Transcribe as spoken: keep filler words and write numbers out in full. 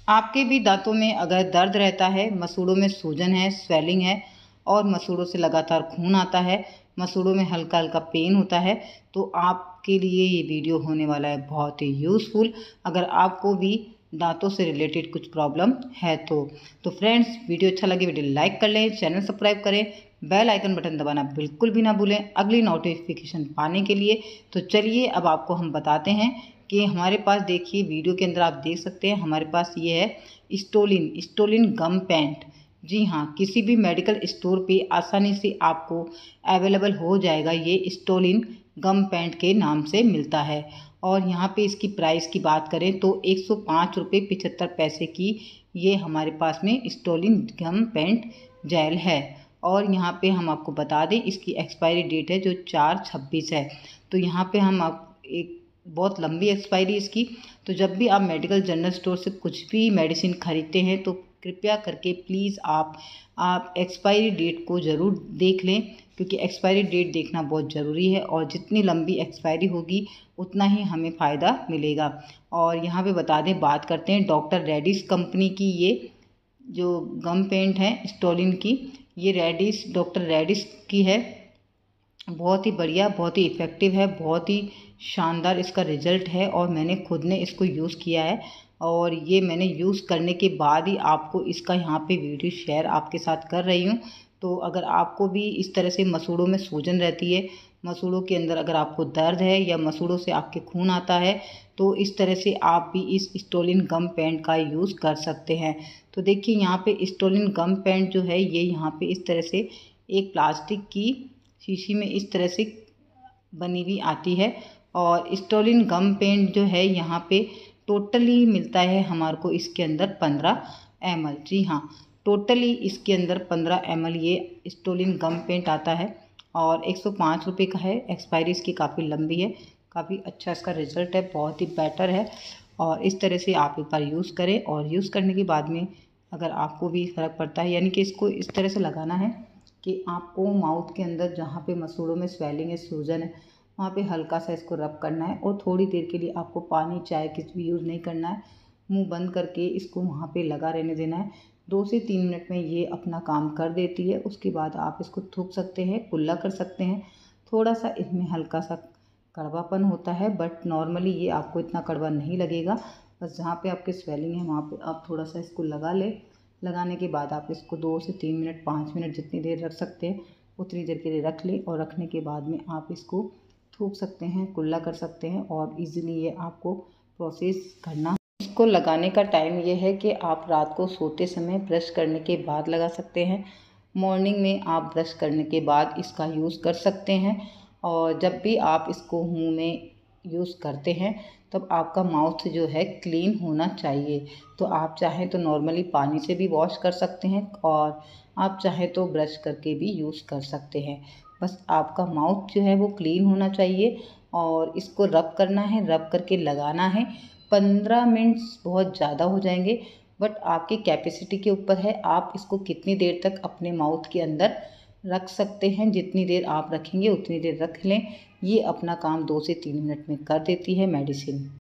आपके भी दांतों में अगर दर्द रहता है, मसूड़ों में सूजन है, स्वेलिंग है और मसूड़ों से लगातार खून आता है, मसूड़ों में हल्का हल्का पेन होता है, तो आपके लिए ये वीडियो होने वाला है बहुत ही यूज़फुल। अगर आपको भी दांतों से रिलेटेड कुछ प्रॉब्लम है तो तो फ्रेंड्स, वीडियो अच्छा लगे वीडियो लाइक कर लें, चैनल सब्सक्राइब करें, बेल आइकन बटन दबाना बिल्कुल भी ना भूलें अगली नोटिफिकेशन पाने के लिए। तो चलिए अब आपको हम बताते हैं कि हमारे पास देखिए वीडियो के अंदर आप देख सकते हैं हमारे पास ये है स्टोलिन स्टोलिन गम पेंट। जी हाँ, किसी भी मेडिकल स्टोर पे आसानी से आपको अवेलेबल हो जाएगा। ये स्टोलिन गम पेंट के नाम से मिलता है और यहाँ पे इसकी प्राइस की बात करें तो एक सौ पाँच रुपये पिछहत्तर पैसे की ये हमारे पास में स्टोलिन गम पेंट जेल है। और यहाँ पे हम आपको बता दें इसकी एक्सपायरी डेट है जो चार छब्बीस है। तो यहाँ पे हम आप एक बहुत लंबी एक्सपायरी इसकी। तो जब भी आप मेडिकल जनरल स्टोर से कुछ भी मेडिसिन खरीदते हैं तो कृपया करके प्लीज़ आप आप एक्सपायरी डेट को ज़रूर देख लें, क्योंकि एक्सपायरी डेट देखना बहुत ज़रूरी है और जितनी लंबी एक्सपायरी होगी उतना ही हमें फ़ायदा मिलेगा। और यहाँ पे बता दें, बात करते हैं डॉक्टर रेडिस कंपनी की ये जो गम पेंट है स्टोलिन की, ये रेडिस डॉक्टर रेडिस की है। बहुत ही बढ़िया, बहुत ही इफ़ेक्टिव है, बहुत ही शानदार इसका रिज़ल्ट है और मैंने खुद ने इसको यूज़ किया है और ये मैंने यूज़ करने के बाद ही आपको इसका यहाँ पे वीडियो शेयर आपके साथ कर रही हूँ। तो अगर आपको भी इस तरह से मसूड़ों में सूजन रहती है, मसूड़ों के अंदर अगर आपको दर्द है या मसूड़ों से आपके खून आता है, तो इस तरह से आप भी इस स्टोलिन गम पेंट का यूज़ कर सकते हैं। तो देखिए यहाँ पे स्टोलिन गम पेंट जो है ये यहाँ पे इस तरह से एक प्लास्टिक की शीशी में इस तरह से बनी हुई आती है। और स्टोलिन गम पेंट जो है यहाँ पे टोटली मिलता है हमारे को इसके अंदर पंद्रह एम एल। जी हाँ, टोटली इसके अंदर पंद्रह एम एल ये स्टोलिन गम पेंट आता है और एक सौ पाँच रुपये का है। एक्सपायरी इसकी काफ़ी लंबी है, काफ़ी अच्छा इसका रिज़ल्ट है, बहुत ही बेटर है। और इस तरह से आप एक बार यूज़ करें और यूज़ करने के बाद में अगर आपको भी फ़र्क पड़ता है, यानी कि इसको इस तरह से लगाना है कि आपको माउथ के अंदर जहाँ पे मसूड़ों में स्वेलिंग है, सूजन है, वहाँ पे हल्का सा इसको रब करना है और थोड़ी देर के लिए आपको पानी चाय कुछ भी यूज़ नहीं करना है। मुंह बंद करके इसको वहाँ पे लगा रहने देना है। दो से तीन मिनट में ये अपना काम कर देती है। उसके बाद आप इसको थूक सकते हैं, कुल्ला कर सकते हैं। थोड़ा सा इसमें हल्का सा कड़वापन होता है, बट नॉर्मली ये आपको इतना कड़वा नहीं लगेगा। बस जहाँ पे आपके स्वेलिंग है वहाँ पे आप थोड़ा सा इसको लगा लें। लगाने के बाद आप इसको दो से तीन मिनट पाँच मिनट जितनी देर रख सकते हैं उतनी देर के लिए रख लें और रखने के बाद में आप इसको थूक सकते हैं, कुल्ला कर सकते हैं और इजीली ये आपको प्रोसेस करना। इसको लगाने का टाइम ये है कि आप रात को सोते समय ब्रश करने के बाद लगा सकते हैं। मॉर्निंग में आप ब्रश करने के बाद इसका यूज़ कर सकते हैं। और जब भी आप इसको मुंह में यूज़ करते हैं तब आपका माउथ जो है क्लीन होना चाहिए। तो आप चाहें तो नॉर्मली पानी से भी वॉश कर सकते हैं और आप चाहें तो ब्रश करके भी यूज़ कर सकते हैं। बस आपका माउथ जो है वो क्लीन होना चाहिए और इसको रब करना है, रब करके लगाना है। पंद्रह मिनट्स बहुत ज़्यादा हो जाएंगे, बट आपकी कैपेसिटी के ऊपर है, आप इसको कितनी देर तक अपने माउथ के अंदर रख सकते हैं। जितनी देर आप रखेंगे उतनी देर रख लें। ये अपना काम दो से तीन मिनट में कर देती है मेडिसिन।